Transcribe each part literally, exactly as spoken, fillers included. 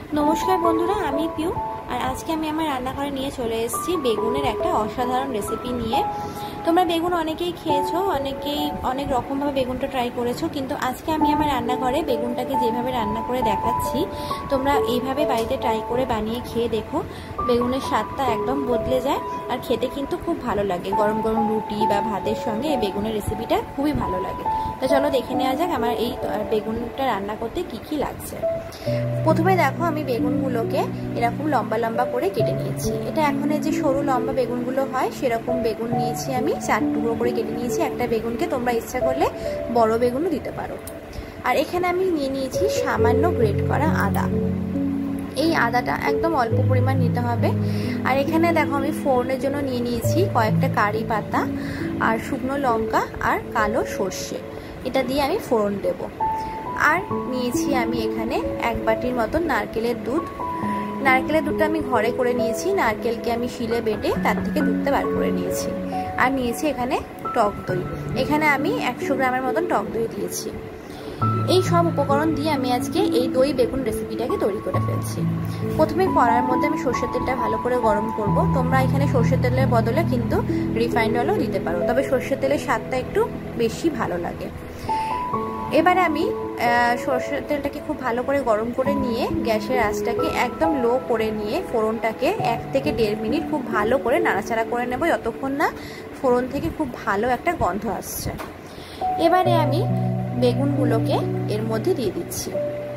नमस्कार बंधुरा आमी पिউ और आज के आमी आमार रान्नाघरे निये चले एसेछि बेगुनेर एकटा असाधारण रेसिपि निये। তোমরা বেগুন অনেকেই খেয়েছো, অনেকেই অনেক রকম ভাবে বেগুনটা ট্রাই করেছো, কিন্তু আজকে আমি আমার রান্নাঘরে বেগুনটাকে যেভাবে রান্না করে দেখাচ্ছি তোমরা এইভাবে বাড়িতে ট্রাই করে বানিয়ে খেয়ে দেখো। বেগুনের স্বাদটা একদম বদলে যায় আর খেতে কিন্তু খুব ভালো লাগে। গরম গরম রুটি বা ভাতের সঙ্গে এই বেগুনের রেসিপিটা খুবই ভালো লাগে। তো চলো দেখে নেওয়া যাক আমার এই বেগুনটা রান্না করতে কি কি লাগছে। প্রথমে দেখো আমি বেগুনগুলোকে এরকম লম্বা লম্বা করে কেটে নিয়েছি। এটা এখন যে সরু লম্বা বেগুনগুলো হয় সেরকম বেগুন নিয়েছি আমি, চার টুকরো করে কেটে নিয়েছি। একটা বেগুনকে তোমরা ইচ্ছা করলে বড় বেগুনও দিতে পারো। আর এখানে আমি নিয়ে নিয়েছি সামান্য গ্রেট করা আদা। এই আদাটা একদম অল্প পরিমাণ নিতে হবে। আর এখানে দেখো আমি ফোড়নের জন্য নিয়ে নিয়েছি কয়েকটা কারি পাতা আর শুকনো লঙ্কা আর কালো সর্ষে, এটা দিয়ে আমি ফোড়ন দেব। আর নিয়েছি আমি এখানে এক বাটির মতন নারকেলের দুধ। নারকেলের দুধটা আমি ঘরে করে নিয়েছি, নারকেলকে আমি শিলে বেটে তার থেকে দুধটা বার করে নিয়েছি। আর নিয়েছি এখানে টক দই, এখানে আমি একশো গ্রামের মতন টক দই দিয়েছি। এই সব উপকরণ দিয়ে আমি আজকে এই দই বেগুন রেসিপিটাকে তৈরি করে ফেলছি। প্রথমে কড়াইয়ের মধ্যে আমি সর্ষের তেলটা ভালো করে গরম করব। তোমরা এখানে সর্ষের তেলের বদলে কিন্তু রিফাইন্ড অয়েলও দিতে পারো, তবে সর্ষের তেলের স্বাদটা একটু বেশি ভালো লাগে। এবারে আমি সর্ষের তেলটাকে খুব ভালো করে গরম করে নিয়ে গ্যাসের আঁচটাকে একদম লো করে নিয়ে ফোড়নটাকে এক থেকে দেড় মিনিট খুব ভালো করে নাড়াচাড়া করে নেব, যতক্ষণ না ফোড়ন থেকে খুব ভালো একটা গন্ধ আসছে। এবারে আমি বেগুনগুলোকে এর মধ্যে দিয়ে দিচ্ছি।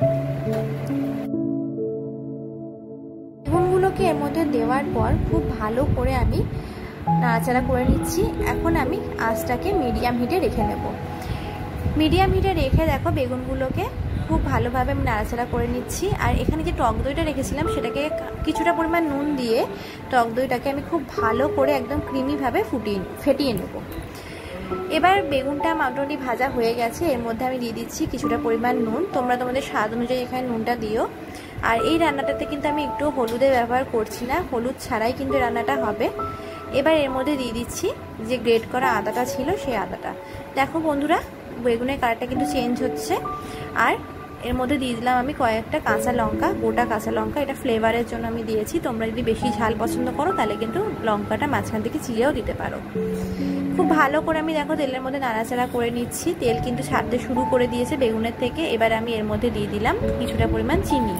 বেগুনগুলোকে এর মধ্যে দেওয়ার পর খুব ভালো করে আমি নাড়াচাড়া করে নিচ্ছি। এখন আমি আঁচটাকে মিডিয়াম হিটে রেখে নেব। মিডিয়াম হিটে রেখে দেখো বেগুনগুলোকে খুব ভালোভাবে আমি নাড়াচাড়া করে নিচ্ছি। আর এখানে যে টক দইটা রেখেছিলাম সেটাকে কিছুটা পরিমাণ নুন দিয়ে টক দইটাকে আমি খুব ভালো করে একদম ক্রিমিভাবে ফুটিয়ে ফেটিয়ে নেব। এবার বেগুনটা মোটামুটি ভাজা হয়ে গেছে, এর মধ্যে আমি দিয়ে দিচ্ছি কিছুটা পরিমাণ নুন। তোমরা তোমাদের স্বাদ অনুযায়ী এখানে নুনটা দিও। আর এই রান্নাটাতে কিন্তু আমি একটু হলুদের ব্যবহার করছি না, হলুদ ছাড়াই কিন্তু রান্নাটা হবে। এবার এর মধ্যে দিয়ে দিচ্ছি যে গ্রেট করা আদাটা ছিল সেই আদাটা। দেখো বন্ধুরা বেগুনের কালারটা কিন্তু চেঞ্জ হচ্ছে। আর এর মধ্যে দিয়ে দিলাম আমি কয়েকটা কাঁচা লঙ্কা, গোটা কাঁচা লঙ্কা, এটা ফ্লেভারের জন্য আমি দিয়েছি। তোমরা যদি বেশি ঝাল পছন্দ করো তাহলে কিন্তু লঙ্কাটা মাঝখান থেকে চিড়েও দিতে পারো। খুব ভালো করে আমি দেখো তেলের মধ্যে নাড়াচাড়া করে নিচ্ছি। তেল কিন্তু ছাড়তে শুরু করে দিয়েছে বেগুনের থেকে। এবার আমি এর মধ্যে দিয়ে দিলাম কিছুটা পরিমাণ চিনি।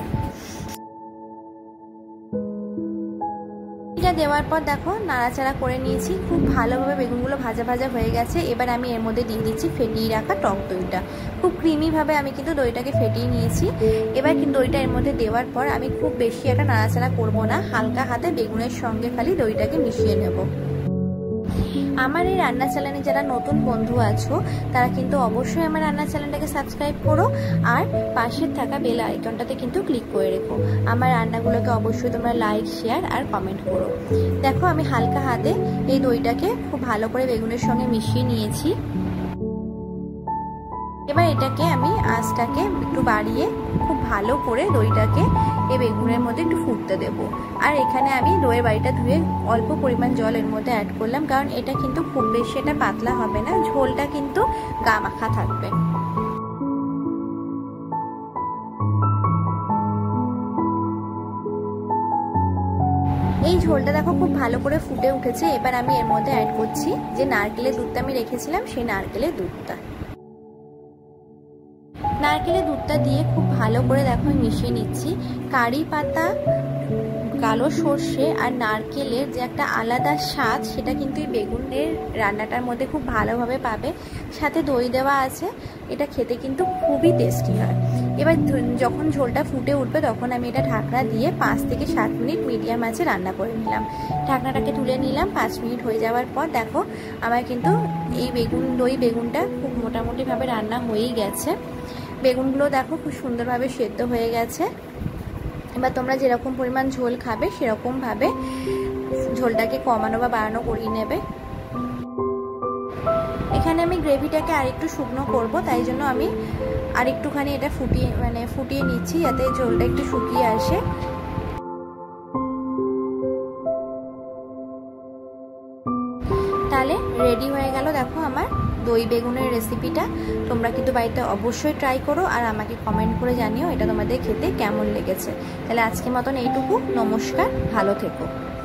এটা দেওয়ার পর দেখো নাড়াচাড়া করে নিয়েছি, খুব ভালোভাবে বেগুনগুলো ভাজা ভাজা হয়ে গেছে। এবার আমি এর মধ্যে দিয়ে দিচ্ছি ফেটিয়ে রাখা টক দইটা। খুব ক্রিমিভাবে আমি কিন্তু দইটাকে ফেটিয়ে নিয়েছি। এবার কিন্তু দইটা এর মধ্যে দেওয়ার পর আমি খুব বেশি একটা নাড়াচাড়া করব না, হালকা হাতে বেগুনের সঙ্গে খালি দইটাকে মিশিয়ে নেব। আমার এই রান্না চ্যানেলে যারা নতুন বন্ধু আছো তারা কিন্তু অবশ্যই আমার রান্না চ্যানেলটাকে সাবস্ক্রাইব করো আর পাশে থাকা বেল আইকনটাতে কিন্তু ক্লিক করে রেখো। আমার রান্নাগুলোকে অবশ্যই তোমরা লাইক শেয়ার আর কমেন্ট করো। দেখো আমি হালকা হাতে এই দইটাকে খুব ভালো করে বেগুনের সঙ্গে মিশিয়ে নিয়েছি। এবার এটাকে আমি আঁচটাকে একটু বাড়িয়ে খুব ভালো করে দইটাকে এই বেগুনের মধ্যে একটু ফুটতে দেব। আর এখানে আমি দইয়ের বাড়িটা ধুয়ে অল্প পরিমাণ জল এর মধ্যে অ্যাড করলাম, কারণ এটা কিন্তু খুব বেশি এটা পাতলা হবে না, ঝোলটা কিন্তু গা মাখা থাকবে। এই ঝোলটা দেখো খুব ভালো করে ফুটে উঠেছে। এবার আমি এর মধ্যে অ্যাড করছি যে নারকেলের দুধটা আমি রেখেছিলাম সেই নারকেলের দুধটা। নারকেলের দুধটা দিয়ে খুব ভালো করে দেখো মিশিয়ে নিচ্ছি। কারি পাতা, কালো সর্ষে আর নারকেলের যে একটা আলাদা স্বাদ সেটা কিন্তু এই বেগুনের রান্নাটার মধ্যে খুব ভালোভাবে পাবে। সাথে দই দেওয়া আছে, এটা খেতে কিন্তু খুবই টেস্টি হয়। এবার যখন ঝোলটা ফুটে উঠবে তখন আমি এটা ঢাকনা দিয়ে পাঁচ থেকে সাত মিনিট মিডিয়াম আঁচে রান্না করে নিলাম। ঢাকনাটাকে তুলে নিলাম। পাঁচ মিনিট হয়ে যাওয়ার পর দেখো আমার কিন্তু এই বেগুন দই বেগুনটা খুব মোটামুটিভাবে রান্না হয়েই গেছে। বেগুনগুলো দেখো খুব সুন্দরভাবে সেদ্ধ হয়ে গেছে। এবার তোমরা যেরকম পরিমাণ ঝোল খাবে সেরকমভাবে ঝোলটাকে কমানো বা বাড়ানো করিয়ে নেবে। এখানে আমি গ্রেভিটাকে আরেকটু শুকনো করব, তাই জন্য আমি আরেকটুখানি এটা ফুটিয়ে মানে ফুটিয়ে নিচ্ছি যাতে ঝোলটা একটু শুকিয়ে আসে। তাহলে রেডি হয়ে গেল দেখো আমার দই বেগুনের রেসিপিটা তোমরা কিন্তু বাড়িতে অবশ্যই ট্রাই করো আর আমাকে কমেন্ট করে জানিও এটা তোমাদের খেতে কেমন লেগেছে। তাহলে আজকের মতন এইটুকু, নমস্কার, ভালো থেকো।